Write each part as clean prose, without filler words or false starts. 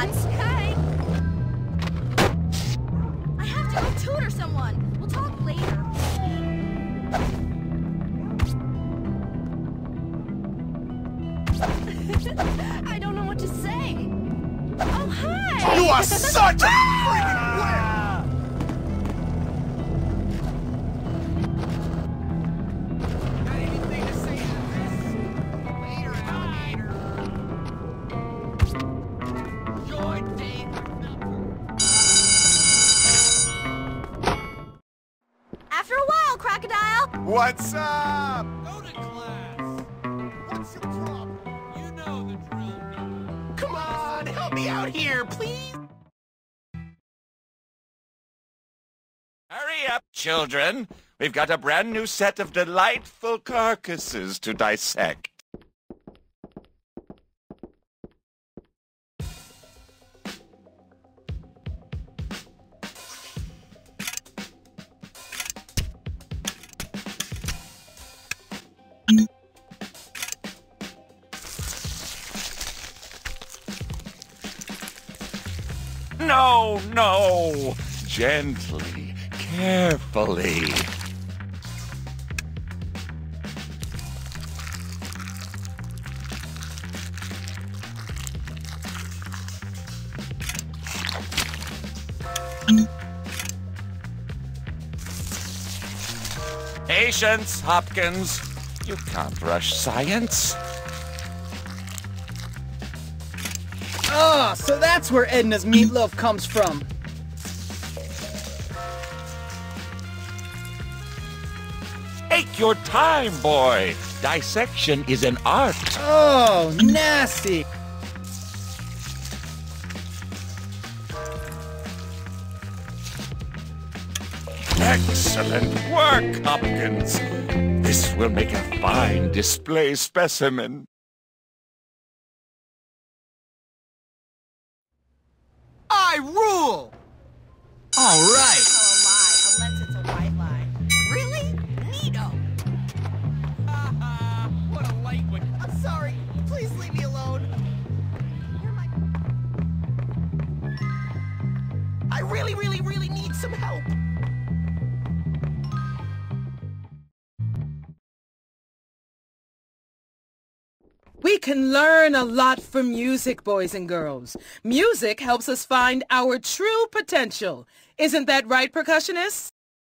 robots! Hi! I have to go tutor someone. We'll talk later. I don't know what to say. Oh, hi! You are such a freaking wimp! Got anything to say to this? Later, alligator. Join Dave After a while, Crocodile! What's up? Go to class. What's your problem? You know the drill. Come on, help me out here, please. Hurry up, children. We've got a brand new set of delightful carcasses to dissect. No, no! Gently, carefully. Patience, Hopkins. You can't rush science. Oh, so that's where Edna's meatloaf comes from. Take your time, boy. Dissection is an art. Oh, nasty. Excellent work, Hopkins. This will make a fine display specimen. I rule! All right. Tell a lie, unless it's a white lie. Really? Neato. What a light one. I'm sorry. Please leave me alone. You're my... I really need some help. We can learn a lot from music, boys and girls. Music helps us find our true potential. Isn't that right, percussionists?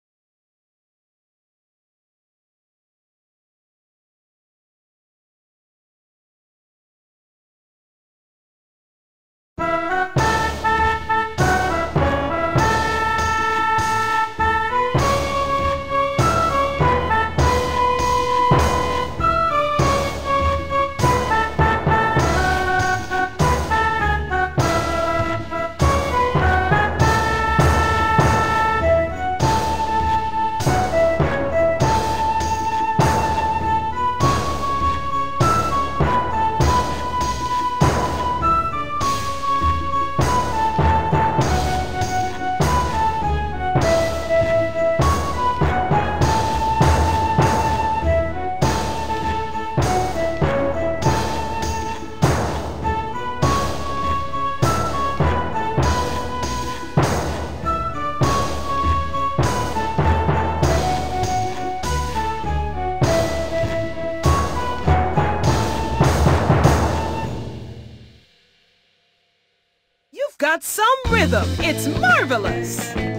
Got some rhythm. It's marvelous.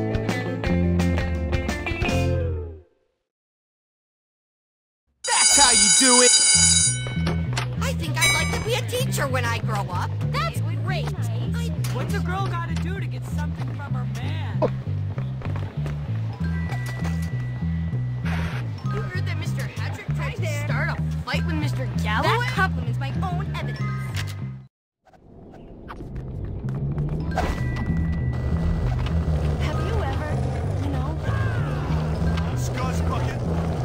That's how you do it. I think I'd like to be a teacher when I grow up. That's great. What's a girl gotta do to get something from her man? You heard that Mr. Hattrick tried to start a fight with Mr. Galloway? That compliments my own evidence. Have you ever, Scuzz bucket.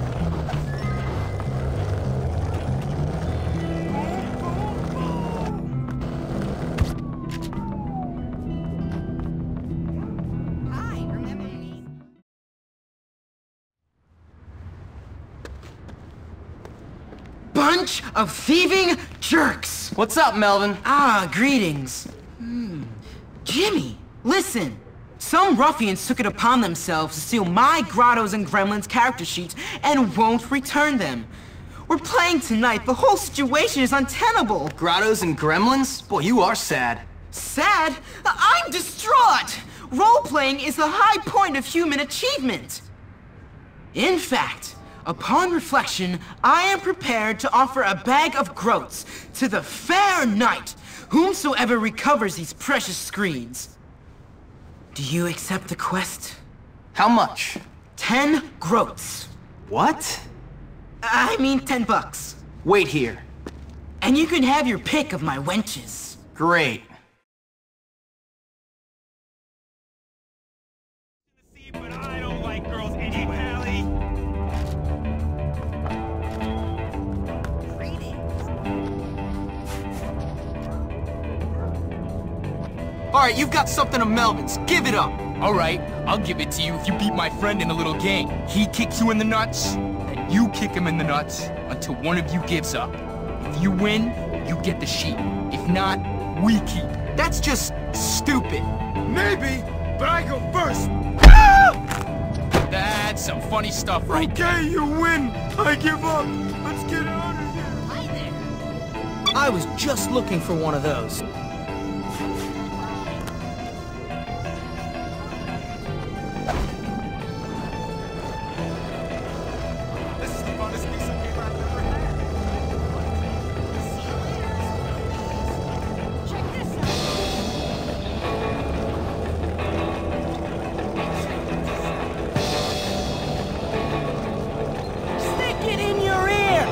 Hi, remember me? Bunch of thieving jerks! What's up, Melvin? Ah, greetings. Jimmy, listen. Some ruffians took it upon themselves to steal my Grottos and Gremlins character sheets and won't return them. We're playing tonight. The whole situation is untenable. Grottos and Gremlins? Boy, you are sad. Sad? I'm distraught! Role-playing is the high point of human achievement. In fact, upon reflection, I am prepared to offer a bag of groats to the fair knight, whomsoever recovers these precious screens. Do you accept the quest? How much? 10 groats. What? I mean $10. Wait here. And you can have your pick of my wenches. Great. But I don't like girls anyway. Alright, you've got something of Melvin's. Give it up. Alright, I'll give it to you if you beat my friend in a little game. He kicks you in the nuts, and you kick him in the nuts until one of you gives up. If you win, you get the sheep. If not, we keep. That's just stupid. Maybe, but I go first. That's some funny stuff right there. Okay, you win. I give up. Let's get out of here. Hi there. I was just looking for one of those. This is the funnest piece of paper I've ever had. Check this out. Stick it in your ear!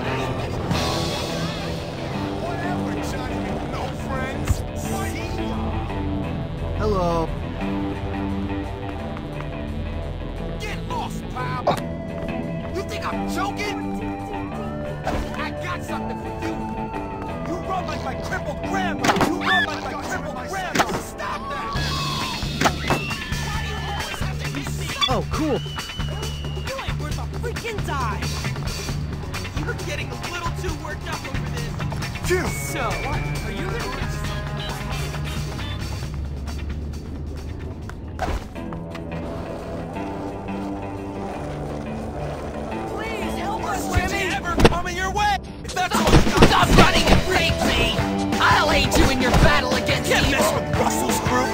Whatever, Johnny. No friends. See ya. Hello. Get lost, pal. You think I'm joking? I got something for you. You run like my crippled grandma. You run like my crippled grandma. Stop that. Why do you always have to hit me? Oh, cool. You ain't worth a freaking dime. You're getting a little too worked up over this. So, are you gonna get Please help us, Jimmy! Ever coming your way? If that's all you got. Stop running and break me! I'll aid you in your battle against Can't mess evil! with Russell's crew.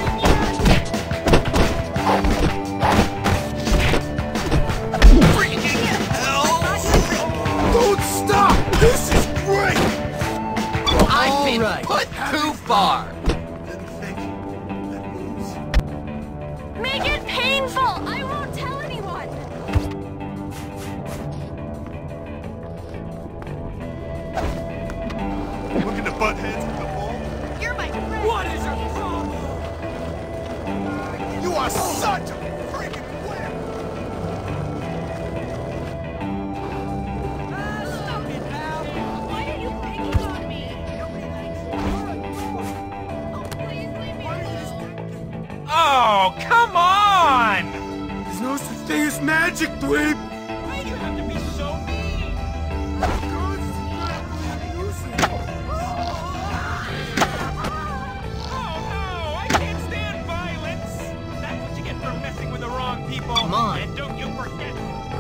Freaking hell! Don't stop! This is great! I've been right. put too far! Make it painful. I won't tell anyone. Looking to butt heads with the ball? You're my friend. What is your problem? You are such a freaking wimp! Stop it, pal. Why are you picking on me? Oh, please leave me alone. Oh, come on! There's no such thing as magic, dweeb! Why do you have to be so mean? Oh, I can't stand violence! That's what you get for messing with the wrong people! Come on. And don't you forget!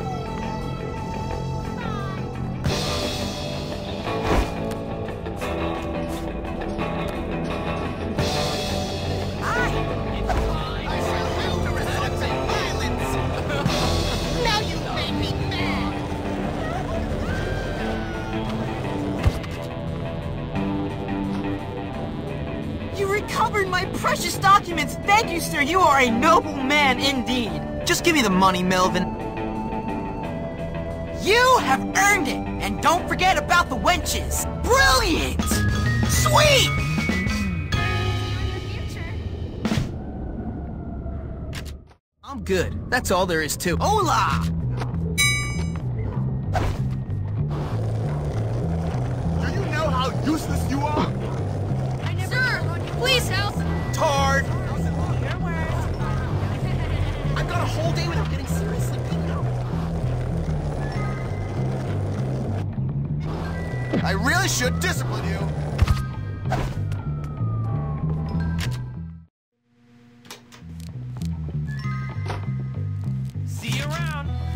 Now you made me mad. You recovered my precious documents! Thank you, sir! You are a noble man indeed! Just give me the money, Melvin. You have earned it! And don't forget about the wenches! Brilliant! Sweet! I'm good. That's all there is to it. Hola! Do you know how useless you are? Sir, please help. Tard! I've got a whole day without getting seriously beaten up. I really should discipline you.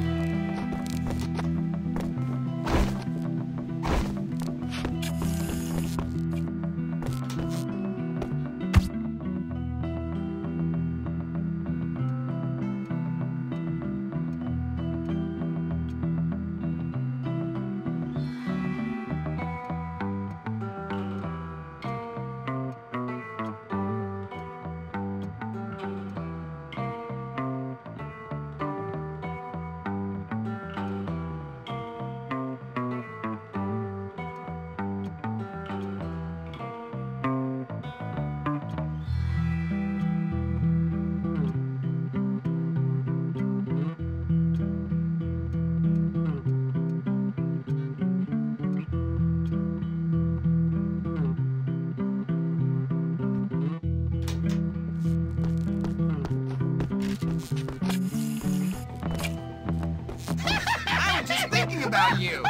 I'm just thinking about you.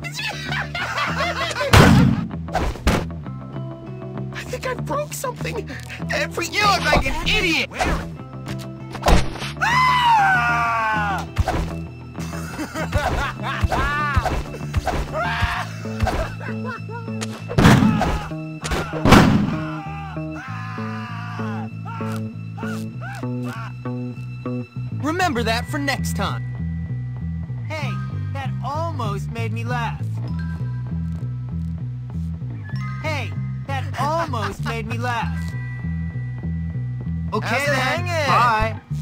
I think I broke something. You look like an idiot. Remember that for next time. Hey, that almost made me laugh. Hey, that almost made me laugh. Okay How's it then, hanging? bye.